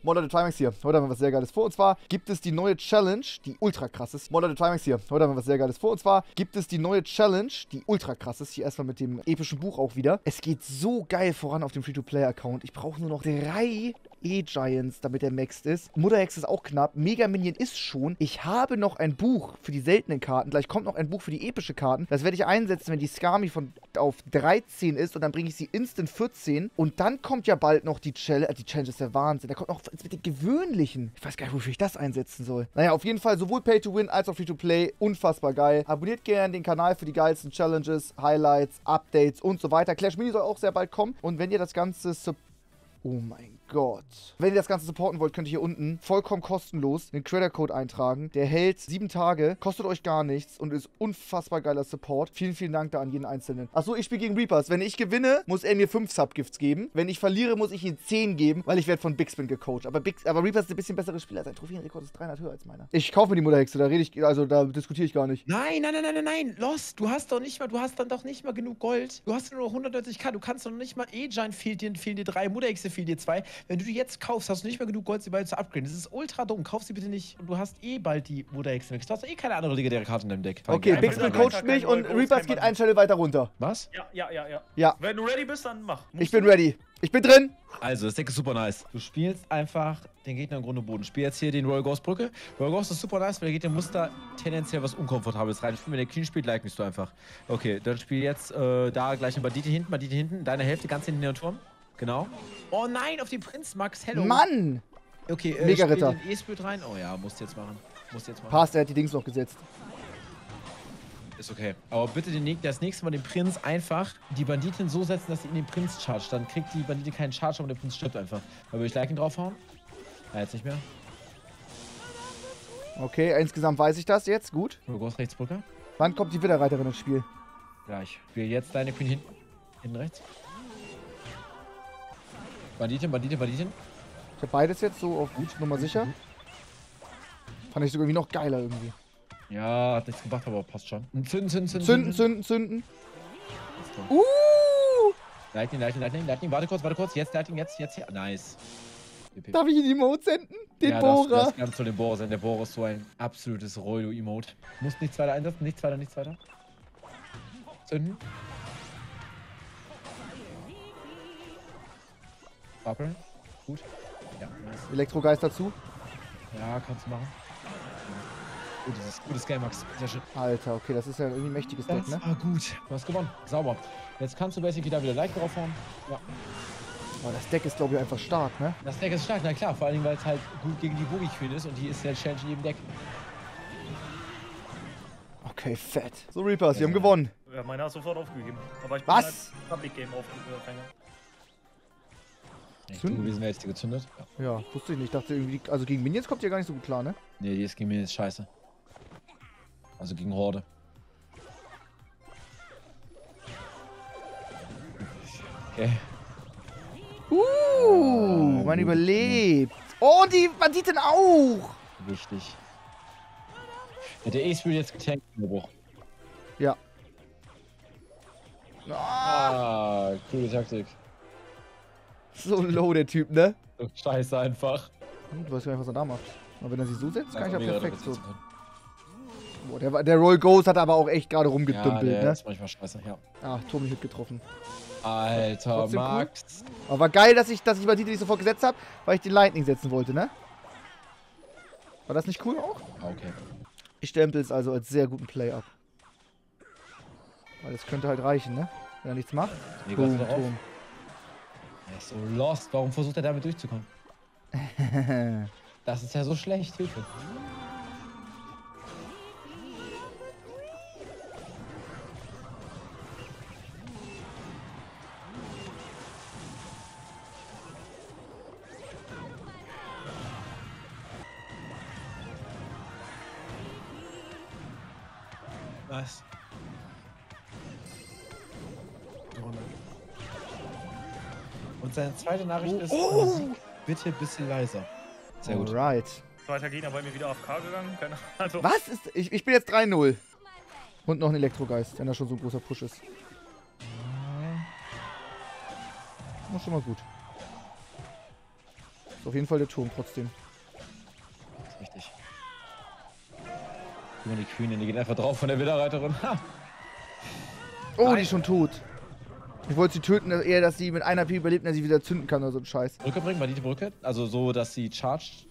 Modern Trimax hier. Heute haben wir was sehr Geiles vor. Und zwar gibt es die neue Challenge, die ultra krass ist. Modern Trimax hier. Heute haben wir was sehr Geiles vor. Und zwar gibt es die neue Challenge, die ultra krass ist. Hier erstmal mit dem epischen Buch auch wieder. Es geht so geil voran auf dem Free-to-Play-Account. Ich brauche nur noch 3 E-Giants, damit der maxed ist. Mutterhex ist auch knapp. Mega Minion ist schon. Ich habe noch ein Buch für die seltenen Karten. Gleich kommt noch ein Buch für die epische Karten. Das werde ich einsetzen, wenn die Skami auf 13 ist. Und dann bringe ich sie instant 14. Und dann kommt ja bald noch die Challenge. Die Challenge ist der Wahnsinn. Da kommt noch mit den gewöhnlichen. Ich weiß gar nicht, wofür ich das einsetzen soll. Naja, auf jeden Fall sowohl Pay-to-Win als auch Free-to-Play. Unfassbar geil. Abonniert gerne den Kanal für die geilsten Challenges, Highlights, Updates und so weiter. Clash Mini soll auch sehr bald kommen. Und wenn ihr das Ganze oh mein Gott. Wenn ihr das Ganze supporten wollt, könnt ihr hier unten vollkommen kostenlos den Creator-Code eintragen. Der hält 7 Tage, kostet euch gar nichts und ist unfassbar geiler Support. Vielen, vielen Dank da an jeden Einzelnen. Achso, ich spiele gegen Reapers. Wenn ich gewinne, muss er mir 5 Subgifts geben. Wenn ich verliere, muss ich ihm 10 geben, weil ich werde von Bigspin gecoacht. Aber Reapers ist ein bisschen besseres Spieler. Sein Trophäenrekord ist 300 höher als meiner. Ich kaufe mir die Mutterhexe, da diskutiere ich gar nicht. Nein, Lost, du hast dann doch nicht mal genug Gold. Du hast nur noch 190k, du kannst doch nicht mal E-Giant, fehlen dir 3, Mutterhexe fehlen dir 2. Wenn du die jetzt kaufst, hast du nicht mehr genug Gold, sie beide zu upgraden. Das ist ultra dumm. Kauf sie bitte nicht. Und du hast bald die Mutterhexe weg. Du hast keine andere legendäre Karte in deinem Deck. Okay, Bigspin coacht mich und Reapers geht einen Channel weiter runter. Was? Ja. Wenn du ready bist, dann mach. Ich bin ready. Ich bin drin. Also, das Deck ist super nice. Du spielst einfach den Gegner im Grund und Boden. Spiel jetzt hier den Royal Ghost Brücke. Royal Ghost ist super nice, weil der Gegner muss da tendenziell was Unkomfortables rein. Wenn der Clean spielt, likest du einfach. Okay, dann spiel jetzt da gleich eine Bandite hinten. Deine Hälfte ganz hinten in den Turm. Genau. Oh nein, auf den Prinz, Max, hello. Mann! Okay, Mega Ritter. Den E-Spirit rein. Oh ja, musst jetzt machen. Passt, er hat die Dings noch gesetzt. Ist okay. Aber bitte das nächste Mal den Prinz einfach die Banditin so setzen, dass sie in den Prinz chargt. Dann kriegt die Bandite keinen Charge, aber der Prinz stirbt einfach. Da würde ich Liken draufhauen. Ja, jetzt nicht mehr. Okay, insgesamt weiß ich das jetzt. Gut. Du gehst rechts, Brücke. Wann kommt die Widderreiterin ins Spiel? Gleich. Spiel jetzt deine Queen hinten. Hinten rechts. Banditin. Ich habe beides jetzt so auf gut, Nummer sicher. Fand ich sogar irgendwie noch geiler irgendwie. Ja, hat nichts gebracht, aber passt schon. Zünden. Lightning. Warte kurz. Jetzt Lightning, jetzt hier. Nice. Darf ich ihn Emote senden? Den ja, Bohrer. Das kannst du den Bohrer senden. Der Bohrer ist so ein absolutes Roido-Emote. Musst nichts weiter einsetzen. Nichts weiter. Zünden. Wappeln. Gut. Ja, nice. Elektrogeist dazu. Ja, kannst du machen. Gutes Game, Max. Sehr schön. Alter, okay, das ist ja irgendwie ein mächtiges Deck, ne? Das war gut. Du hast gewonnen. Sauber. Jetzt kannst du basically da wieder Like draufhauen. Ja. Aber das Deck ist, glaube ich, einfach stark, ne? Das Deck ist stark, na klar. Vor allem, weil es halt gut gegen die Boogie-Queen ist und die ist der Challenge in jedem Deck. Okay, fett. So, Reapers, wir haben gewonnen. Ja, meiner hat sofort aufgegeben. Aber ich bin Was? halt Public Game aufgegangen. Zünden? Gewesen wäre jetzt die gezündet. Ja. Ja, wusste ich nicht. Ich dachte irgendwie, also gegen Minions kommt ihr gar nicht so gut klar, ne? Nee, die ist gegen mir jetzt scheiße. Also gegen Horde. Okay. Man überlebt. Oh, und die Banditen auch. Wichtig. Ja, der E-Spirit jetzt getankt in der Bruch. Ja. Coole Taktik. So low, der Typ, ne? So scheiße einfach. Du weißt gar nicht, was er da macht. Aber wenn er sie so setzt, kann ich ja mega perfekt so. können. Boah, der Royal Ghost hat aber auch echt gerade rumgedümpelt, Ja, der ne? ist manchmal scheiße, ja. Ah, Turm nicht getroffen. Alter, Trotzdem Max. Cool. Aber war geil, dass ich Bandite nicht sofort gesetzt habe, weil ich den Lightning setzen wollte, ne? War das nicht cool auch? Okay. Ich stempel es also als sehr guten Play ab. Weil das könnte halt reichen, ne? Wenn er nichts macht. Nee, Boom, drauf. Turm. Er ist so lost. Warum versucht er damit durchzukommen? Das ist ja so schlecht. Hilfe. Was? Und seine zweite Nachricht ist, Musik bitte ein bisschen leiser. Sehr gut. Alright. Zweiter Gegner bei mir wieder AFK gegangen. Keine Ahnung. Also, Was? Ich bin jetzt 3-0. Und noch ein Elektrogeist, wenn da schon so ein großer Push ist. War schon mal gut. Ist auf jeden Fall der Turm trotzdem. Das ist richtig. Guck mal, die Queen, die geht einfach drauf von der Widerreiterin. Ha! Oh, Nein. die ist schon tot. Ich wollte sie töten, eher, dass sie mit einer HP überlebt, dass sie wieder zünden kann oder so ein Scheiß. Brücke bringen, bei die Brücke. Also so, dass sie charged.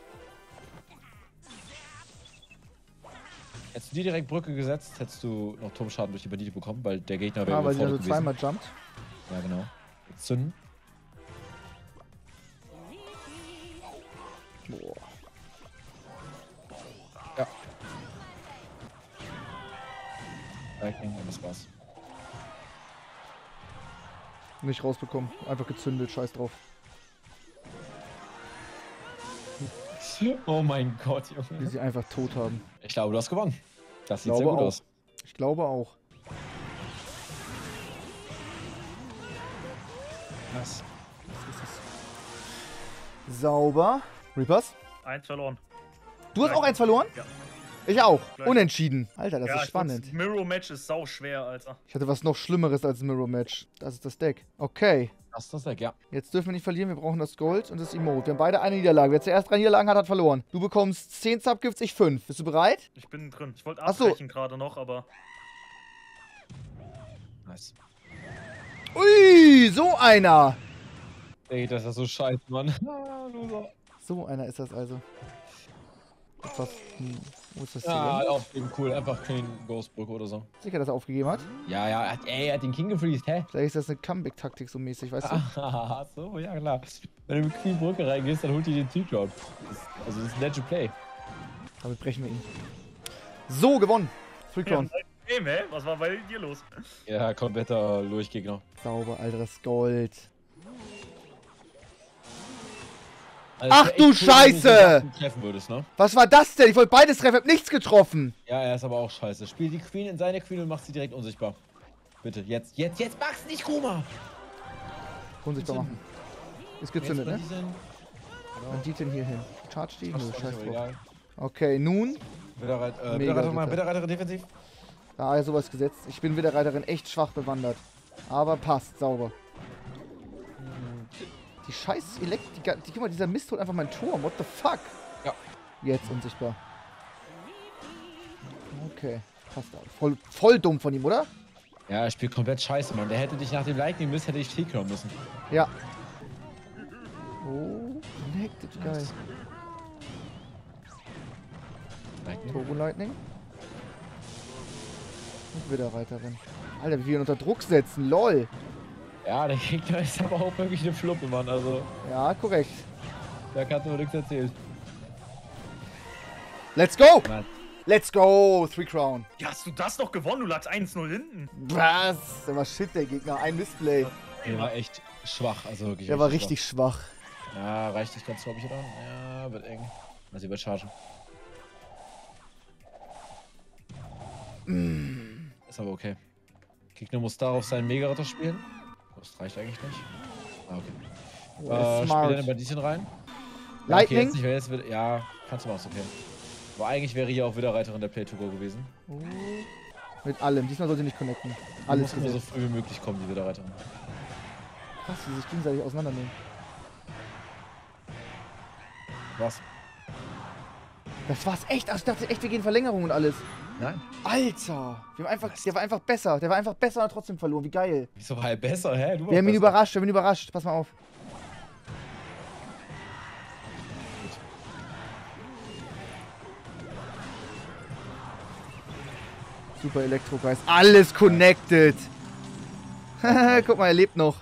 Hättest du die direkt Brücke gesetzt, hättest du noch Turmschaden durch die Bandite bekommen, weil der Gegner wäre Weil sie da so gewesen. zweimal jumpt. Ja, genau. Jetzt zünden. Boah. Ja. Lightning und das war's. Nicht rausbekommen. Einfach gezündelt, scheiß drauf. Oh mein Gott, Die Junge. sie einfach tot haben. Ich glaube, du hast gewonnen. Das sieht Glaube sehr gut auch. aus. Ich glaube auch. Was? Was ist das? Sauber. Reapers? 1 verloren. Du hast Gleich. auch eins verloren? Ja. Ich auch. Gleich. Unentschieden. Alter, das ist ich spannend. find's- Mirror-Match ist sau schwer, Alter. Ich hatte was noch Schlimmeres als ein Mirror-Match. Das ist das Deck. Okay. Das ist das Deck, ja. Jetzt dürfen wir nicht verlieren. Wir brauchen das Gold und das Emote. Wir haben beide eine Niederlage. Wer zuerst 3 Niederlagen hat, hat verloren. Du bekommst 10 Subgifts, ich 5. Bist du bereit? Ich bin drin. Ich wollte Ach so. abbrechen gerade noch, aber Nice. Ui, so einer. Ey, das ist so scheiße, Mann. Loser. So einer ist das also. Was? Wo ist das hier? Ja, aufgeben, cool. Einfach clean Ghostbrücke oder so. Sicher, dass er aufgegeben hat? Ja, er hat den King gefreezed, hä? Vielleicht ist das eine Comeback-Taktik so mäßig, weißt du? Ah, so, ja klar. Wenn du mit Queen Brücke reingehst, dann holt die den T-Drop. Also das ist ein Legend Play. Damit brechen wir ihn. So, gewonnen. Free Crown. Game, hä? Was war bei dir los? Ja, kompletter Lurchgegner. Sauber, Alter, das Gold. Also, Ach es wär du echt cool, wenn Scheiße! du die Sachen treffen würdest, ne? Was war das denn? Ich wollte beides treffen, hab nichts getroffen. Ja, er ist aber auch scheiße. Spiel die Queen in seine Queen und mach sie direkt unsichtbar. Bitte, jetzt magst du nicht, Kuma! Unsichtbar machen. Ist gezündet, ne? Genau. Und die denn hier hin? Charge die? Nö, Ach, scheiß ist drauf. egal. Okay, nun. Widerreiter, Widerreiter defensiv. Da ist sowas gesetzt. Ich bin Widerreiterin echt schwach bewandert. Aber passt, sauber. Die scheiß guck mal, dieser Mist holt einfach meinen Turm. What the fuck? Ja. Jetzt unsichtbar. Okay, passt auch. Voll dumm von ihm, oder? Ja, er spielt komplett scheiße, Mann. Der hätte dich nach dem Lightning Mist, hätte ich T-Crown müssen. Ja. Oh, connected, geil. Lightning. Turbo Lightning. Und Widerreiterin. Alter, wie wir ihn unter Druck setzen, lol. Ja, der Gegner ist aber auch wirklich eine Fluppe, Mann. Also, Ja, korrekt. der hat nur nichts erzählt. Let's go! Nein. Let's go! 3 Crown. Ja, hast du das noch gewonnen? Du lagst 1-0 hinten. Was? Der war shit, der Gegner. Ein Missplay. Der war echt schwach, also wirklich. Der war richtig schwach. Schwach. Ja, reicht nicht ganz, glaube ich, oder? Ja, wird eng. Also, wird chargen. Ist aber okay. Gegner muss darauf seinen Mega-Ritter spielen. Das reicht eigentlich nicht. Ah, okay. Spiel Smart. deine Banditen rein. Ja, Lightning? Okay, jetzt nicht, weil jetzt wird, ja, kannst du machen, ist okay. Aber eigentlich wäre hier auch Widerreiterin der Play-to-Go gewesen. Oh. Mit allem. Diesmal soll sie nicht connecten. Die Alles muss immer so gesetzt. früh wie möglich kommen, die Widerreiterin. Krass, wie sie sich gegenseitig auseinandernehmen. Was? Das war's echt. Also ich dachte echt, wir gehen Verlängerung und alles. Nein. Alter. Der war einfach besser. Der war einfach besser und hat trotzdem verloren. Wie geil. Wieso war er besser, hä? Du Wir haben ihn überrascht. Wir haben ihn überrascht. Pass mal auf. Super Elektrogeist. Alles connected. Guck mal, er lebt noch.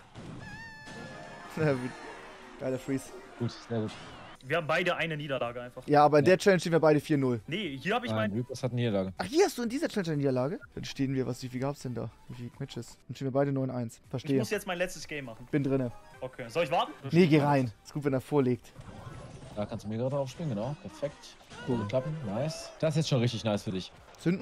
Geiler Freeze. Gut, sehr gut. Wir haben beide eine Niederlage einfach. Ja, aber in der Challenge stehen wir beide 4-0. Nee, hier habe ich Nein, mein. Reapers hat eine Niederlage. Ach, hier hast du in dieser Challenge eine Niederlage? Dann stehen wir, wie viel gab's denn da? Wie viele Matches? Dann stehen wir beide 9-1. Ich Verstehe. muss jetzt mein letztes Game machen. Bin drinne. Okay. Soll ich warten? Nee, geh rein. Ist gut, wenn er vorlegt. Da kannst du Mega-Ritter aufspielen, genau. Perfekt. Cool. Cool. Klappen, nice. Das ist jetzt schon richtig nice für dich. Zünden?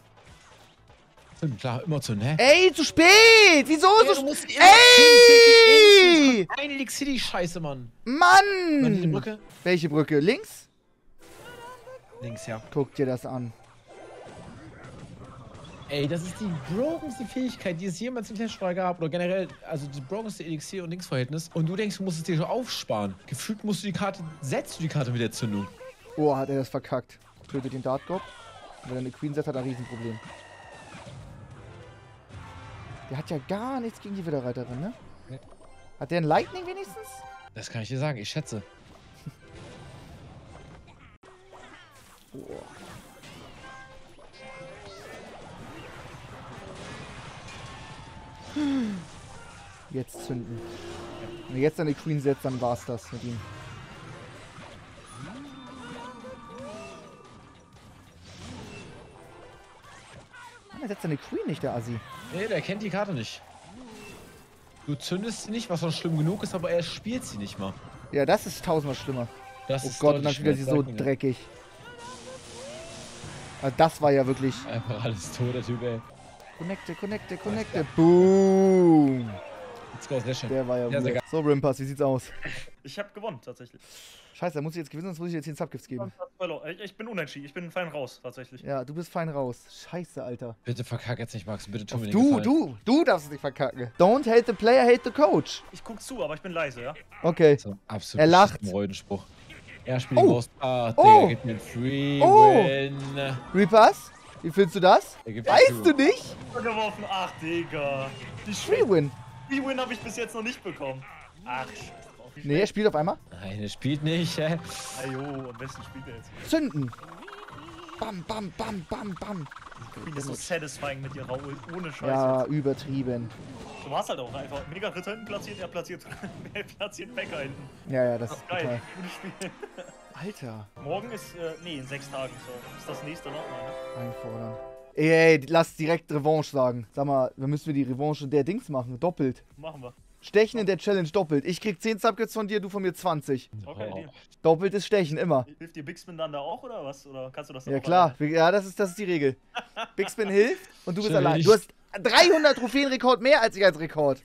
Klar, immer zu, ne? Ey, zu spät! Wieso so spät? Ey! Ey! Ein Elixir, die Scheiße, Mann. Mann! Die Brücke? Welche Brücke? Links? Links, ja. Guck dir das an. Ey, das ist die brokenste Fähigkeit, die es jemals im Testspiel gab. Oder generell, also die brokenste Elixier- und Linksverhältnis. Und du denkst, du musst es dir schon aufsparen. Gefühlt musst du die Karte, setzt du die Karte mit der Zündung. Oh, hat er das verkackt. Tötet den Dart Gob. Wenn er eine Queen setzt, hat er ein Riesenproblem. Der hat ja gar nichts gegen die Widerreiterin, ne? Nee. Hat der ein Lightning wenigstens? Das kann ich dir sagen, ich schätze. Oh. Jetzt zünden. Wenn er jetzt eine Queen setzt, dann war's das mit ihm. Er setzt seine Queen nicht, der Assi. Nee, der kennt die Karte nicht. Du zündest sie nicht, was schon schlimm genug ist, aber er spielt sie nicht mal. Ja, das ist tausendmal schlimmer. Das Oh ist Gott, und dann deutlich wieder sie so schlimmer. dreckig. Also das war ja wirklich... Einfach alles tot, der Typ, ey. Connecte, connecte, connecte. Boom. Let's go, sehr schön. Der war ja Sehr, sehr weird. So, Rimpass, wie sieht's aus? Ich habe gewonnen, tatsächlich. Scheiße, da muss ich jetzt gewinnen, sonst muss ich jetzt 10 Subgifts geben. Ich bin unentschieden. Ich bin fein raus, tatsächlich. Ja, du bist fein raus. Scheiße, Alter. Bitte verkack jetzt nicht, Max. Bitte tu mir den Du, Gefallen. du darfst es nicht verkacken. Don't hate the player, hate the coach. Ich guck zu, aber ich bin leise, ja? Okay. So, absolut Er lacht. beschissener Freudenspruch. Er spielt Oh. den Ghost. Ah, Oh. Digga, gibt mir einen Free Oh. Win. Repass, wie findest du das? Er gibt Weißt mir du nicht? Geworfen. Ach, Digga. Die Free Win. Free-Win habe ich bis jetzt noch nicht bekommen. Ach, scheiß drauf. Wie Nee, er spielt auf einmal. Nein, er spielt nicht, hä? Ajo, am besten spielt er jetzt. Zünden. Bam, bam, bam, bam, bam. Queen ist so satisfying mit ihrer Ult, ohne Scheiß. Ja, jetzt. übertrieben. Du warst halt auch einfach mega Ritter hinten platziert, er platziert, er platziert Bäcker hinten. Ja, ja, das ist Geil, total. gutes Spiel. Alter. Morgen ist, nee, in 6 Tagen, so. Ist das nächste noch? Nein, ne? Einfordern. Ey, lass direkt Revanche sagen. Sag mal, wir müssen die Revanche der Dings machen. Doppelt. Machen wir. Stechen in der Challenge doppelt. Ich krieg 10 Subgifts von dir, du von mir 20. Okay, Oh. Deal. Doppeltes Stechen, immer. Hilft dir Big Spin dann da auch, oder was? Oder kannst du das dann Ja auch klar, alleine? ja, das ist die Regel. Big Spin hilft und du bist Schön, allein. ich- Du hast 300 Trophäenrekord mehr als ich als Rekord.